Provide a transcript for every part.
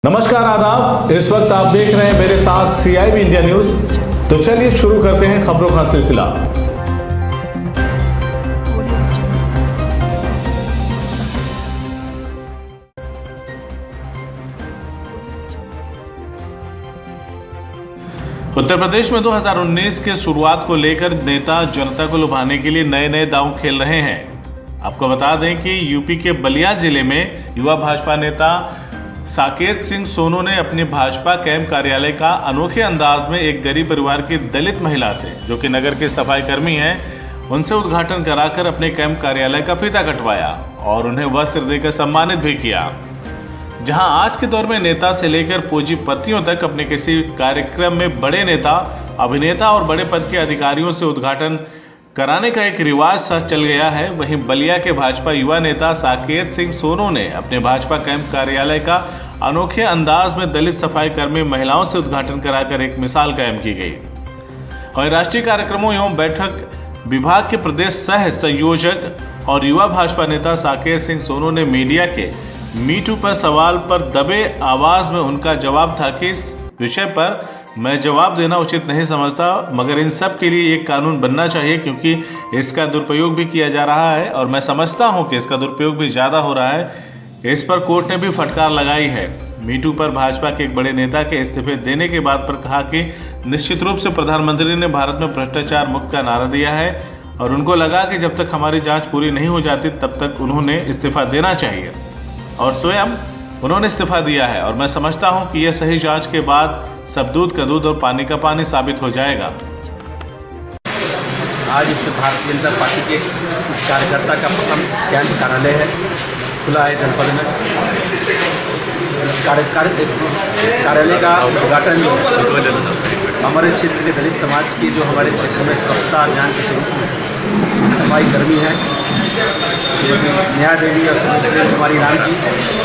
नमस्कार, आदाब। इस वक्त आप देख रहे हैं मेरे साथ CIB इंडिया न्यूज। तो चलिए शुरू करते हैं खबरों का सिलसिला। उत्तर प्रदेश में 2019 के शुरुआत को लेकर नेता जनता को लुभाने के लिए नए नए दांव खेल रहे हैं। आपको बता दें कि यूपी के बलिया जिले में युवा भाजपा नेता साकेत सिंह सोनू ने अपने भाजपा कैंप कार्यालय का अनोखे अंदाज में एक गरीब परिवार की दलित महिला से, जो कि नगर के सफाई कर्मी हैं, उनसे उद्घाटन कराकर अपने कैंप कार्यालय का फीता कटवाया और उन्हें वस्त्र देकर सम्मानित भी किया। जहां आज के दौर में नेता से लेकर पूंजीपतियों तक अपने किसी कार्यक्रम में बड़े नेता, अभिनेता और बड़े पद के अधिकारियों से उद्घाटन कराने का एक रिवाज सा चल गया है, वहीं बलिया के भाजपा युवा नेता साकेत सिंह सोनू ने अपने भाजपा कैंप कार्यालय का अनोखे अंदाज में दलित सफाई कर्मी महिलाओं से उद्घाटन कराकर एक मिसाल कायम की गई। और राष्ट्रीय कार्यक्रमों एवं बैठक विभाग के प्रदेश सह संयोजक और युवा भाजपा नेता साकेत सिंह सोनू ने मीडिया के मीटू पर सवाल पर दबे आवाज में उनका जवाब था कि इस विषय पर मैं जवाब देना उचित नहीं समझता, मगर इन सब के लिए एक कानून बनना चाहिए क्योंकि इसका दुरुपयोग भी किया जा रहा है और मैं समझता हूं कि इसका दुरुपयोग भी ज़्यादा हो रहा है। इस पर कोर्ट ने भी फटकार लगाई है। मीटू पर भाजपा के एक बड़े नेता के इस्तीफे देने के बाद पर कहा कि निश्चित रूप से प्रधानमंत्री ने भारत में भ्रष्टाचार मुक्त का नारा दिया है और उनको लगा कि जब तक हमारी जाँच पूरी नहीं हो जाती तब तक उन्होंने इस्तीफा देना चाहिए और स्वयं उन्होंने इस्तीफा दिया है। और मैं समझता हूं कि यह सही जांच के बाद सब दूध का दूध और पानी का पानी साबित हो जाएगा। आज इस भारतीय जनता पार्टी के इस कार्यकर्ता का प्रथम कैंप कार्यालय है, खुला है जनपद में। इस कार्यालय का उद्घाटन हमारे क्षेत्र के दलित समाज की, जो हमारे क्षेत्र में स्वच्छता अभियान के शुरू सफाई कर्मी हैं, नेहा देवी और सुनीता कुमारी राम जी,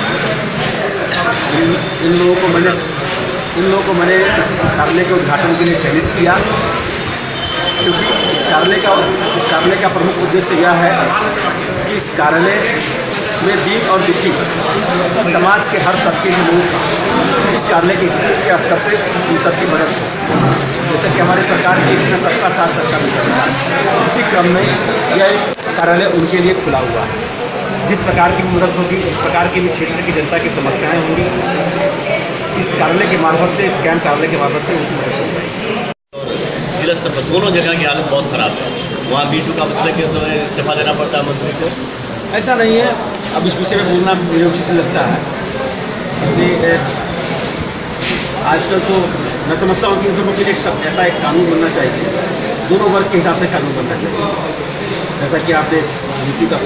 इन लोगों को मैंने इस कार्यालय के उद्घाटन के लिए चयनित किया, क्योंकि इस कार्यालय का प्रमुख उद्देश्य यह है कि इस कार्यालय में दीन और दुखी समाज के हर तबके के लोग इस कार्यालय के स्तर से उन सबकी मदद हो। जैसे कि हमारी सरकार की इतना सबका साथ सबका विकास, उसी क्रम में यह कार्यालय उनके लिए खुला हुआ है। जिस प्रकार की भी मदद होगी, जिस प्रकार की भी क्षेत्र की जनता की समस्याएं होंगी, इस कार्यालय के मार्फत से, इस कैंप कार्यालय के मार्फत से उनकी मदद हो जाएगी। जिला स्तर पर दोनों जगह की हालत बहुत ख़राब है। वहाँ मीटू का मसला के तो इस्तीफा देना पड़ता है मंत्री को। ऐसा नहीं है, अब इस विषय में बोलना मुझे उचित लगता है, क्योंकि आजकल तो मैं समझता हूँ कि इन सबों के लिए ऐसा एक कानून बनना चाहिए, दोनों वर्ग के हिसाब से कानून बनना चाहिए, जैसा कि आपने इस नीति का,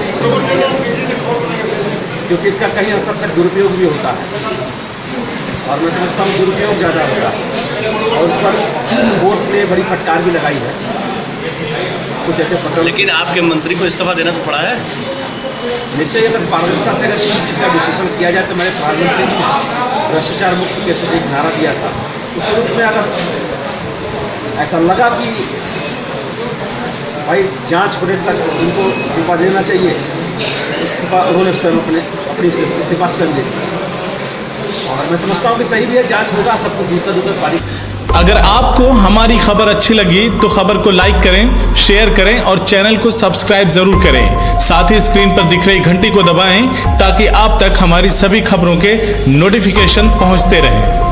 क्योंकि इसका कहीं असर तक दुरुपयोग भी होता है और मैं समझता हूँ दुरुपयोग ज़्यादा होता है और उस पर कोर्ट ने बड़ी फटकार भी लगाई है कुछ ऐसे पत्र। लेकिन आपके मंत्री को इस्तीफा देना तो पड़ा है। निश्चय अगर पारदर्शिता से अगर किसी चीज़ का विश्लेषण किया जाए तो मैंने प्रधानमंत्री जी ने भ्रष्टाचार मुक्त के एक नारा दिया था, उस रूप में अगर ऐसा लगा कि भाई जांच होने तक उनको इस्तीफा देना चाहिए, इस्तीफा उन्होंने स्वयं अपनी इस्तीफा स्वयं दे दी और मैं समझता हूँ कि सही भी है, जांच होगा, सब कुछ दूध का पानी। अगर आपको हमारी खबर अच्छी लगी तो खबर को लाइक करें, शेयर करें और चैनल को सब्सक्राइब जरूर करें। साथ ही स्क्रीन पर दिख रही घंटी को दबाएं ताकि आप तक हमारी सभी खबरों के नोटिफिकेशन पहुंचते रहें।